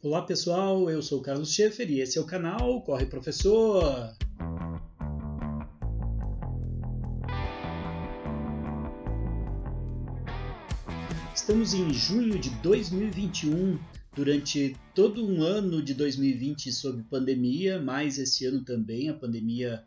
Olá pessoal, eu sou o Carlos Schaefer e esse é o canal Corre Professor! Estamos em junho de 2021, durante todo um ano de 2020 sob pandemia, mas esse ano também a pandemia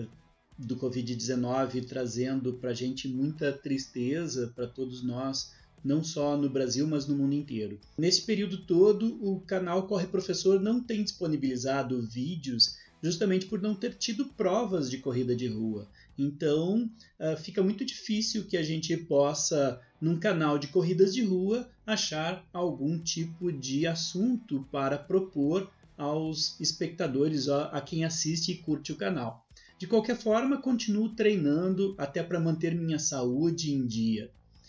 do Covid-19 trazendo para a gente muita tristeza para todos nós, não só no Brasil, mas no mundo inteiro. Nesse período todo, o canal Corre Professor não tem disponibilizado vídeos justamente por não ter tido provas de corrida de rua. Então, fica muito difícil que a gente possa, num canal de corridas de rua, achar algum tipo de assunto para propor aos espectadores, a quem assiste e curte o canal. De qualquer forma, continuo treinando até para manter minha saúde em dia.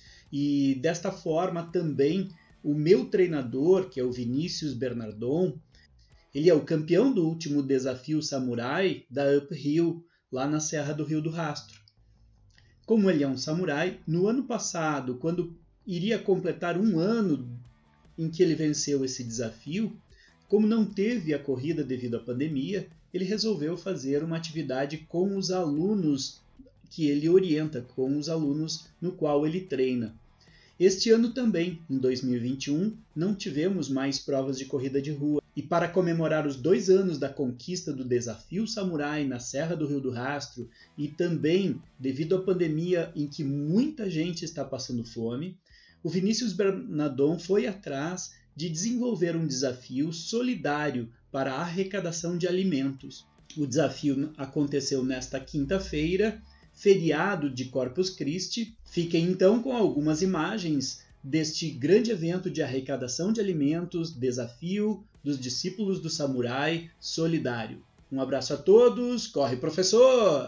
E desta forma também o meu treinador, que é o Vinícius Bernardon, ele é o campeão do último desafio Samurai da Uphill, lá na Serra do Rio do Rastro. Como ele é um samurai, no ano passado, quando iria completar um ano em que ele venceu esse desafio, como não teve a corrida devido à pandemia, ele resolveu fazer uma atividade com os alunos que ele orienta, com os alunos no qual ele treina. Este ano também, em 2021, não tivemos mais provas de corrida de rua. E para comemorar os 2 anos da conquista do Desafio Samurai na Serra do Rio do Rastro e também devido à pandemia em que muita gente está passando fome, o Vinícius Bernardon foi atrás de desenvolver um desafio solidário para a arrecadação de alimentos. O desafio aconteceu nesta quinta-feira, feriado de Corpus Christi. Fiquem então com algumas imagens deste grande evento de arrecadação de alimentos, desafio dos discípulos do Samurai Solidário. Um abraço a todos, corre professor!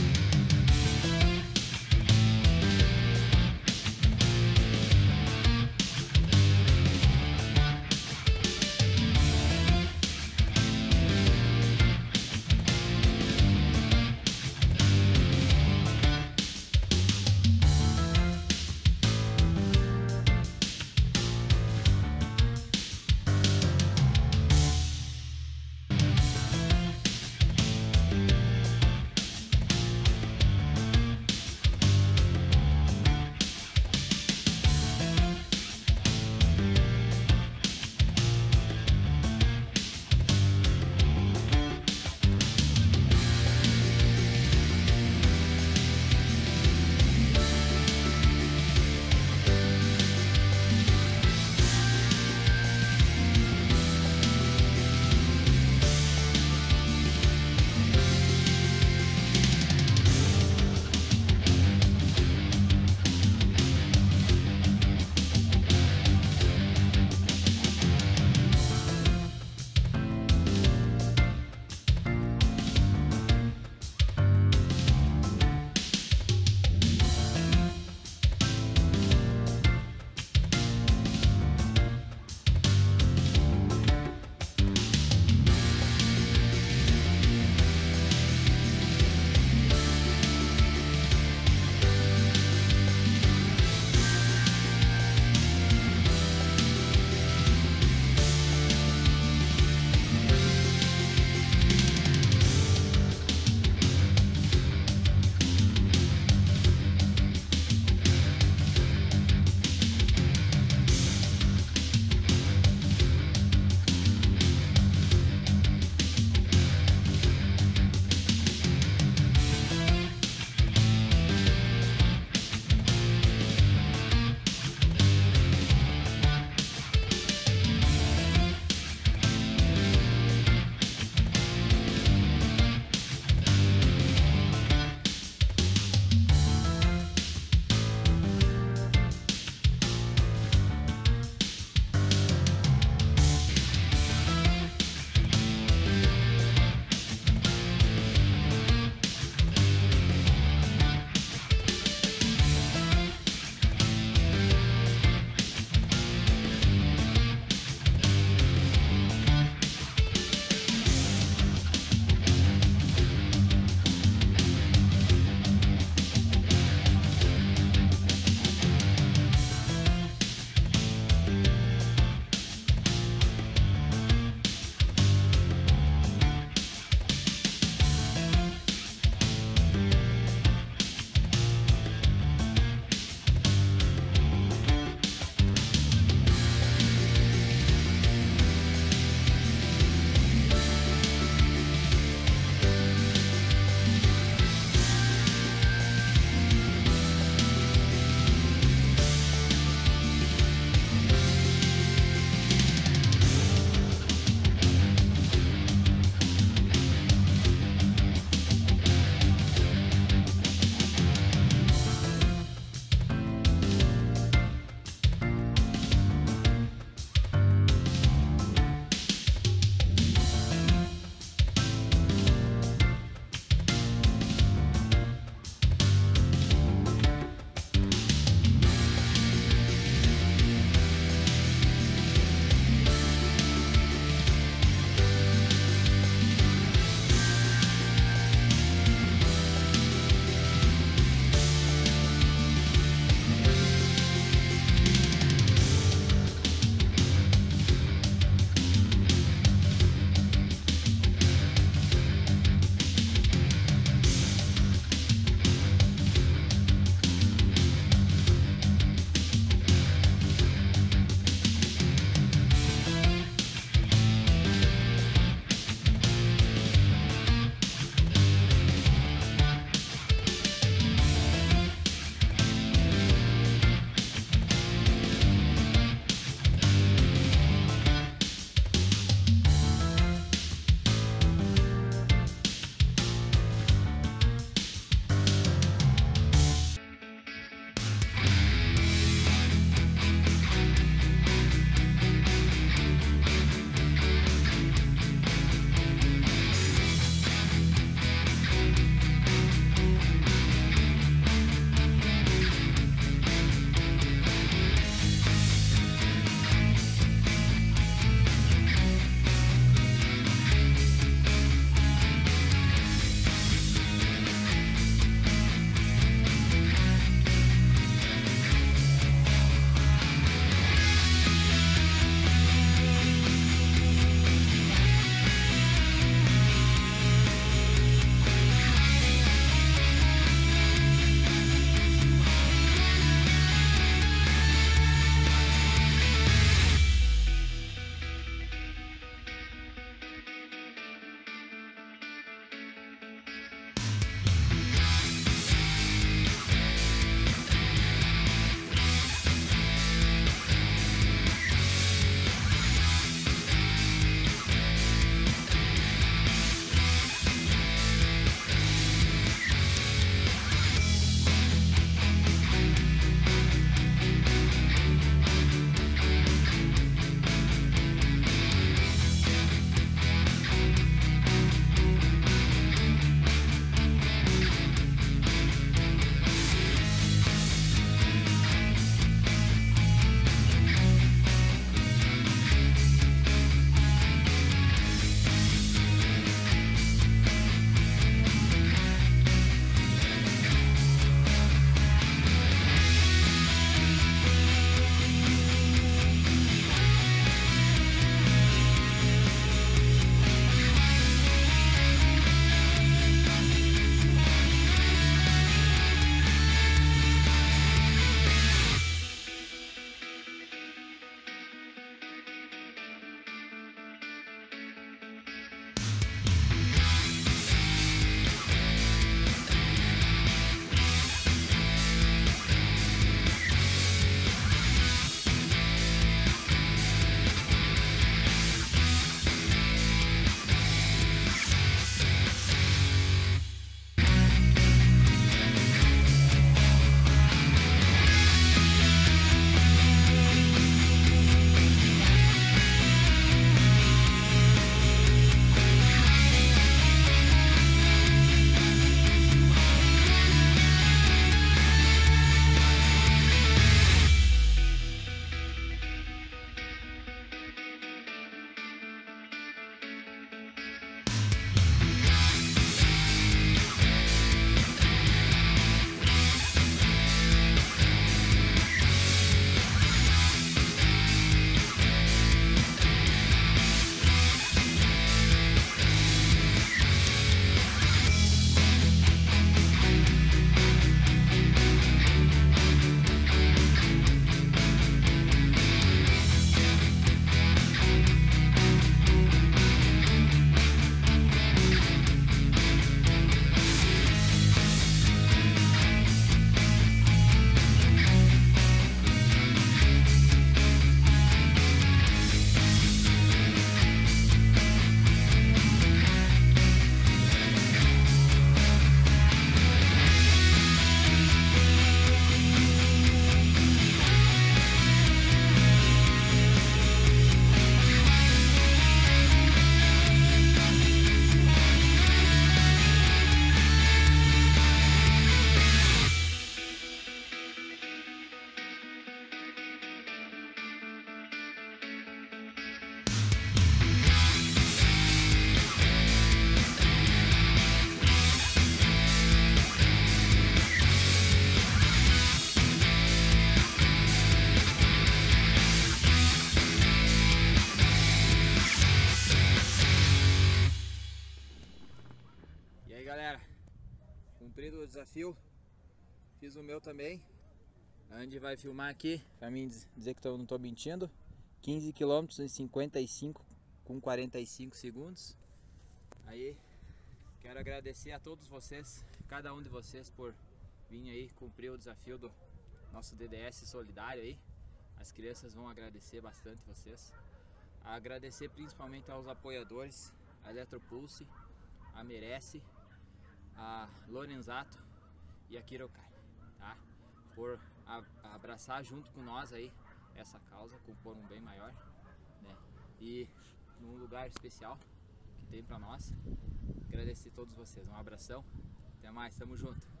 o desafio, fiz o meu também. A Andy vai filmar aqui, pra mim dizer que eu não tô mentindo. 15 km em 55 com 45 segundos. Aí, quero agradecer a todos vocês, cada um de vocês por vir aí cumprir o desafio do nosso DDS solidário aí. As crianças vão agradecer bastante vocês. Agradecer principalmente aos apoiadores, a Eletropulse, a Merece, a Lorenzato e a Kirokai, tá? Por abraçar junto com nós aí essa causa, compor um bem maior, né? E num lugar especial que tem pra nós. Agradecer a todos vocês, um abração, até mais, tamo junto.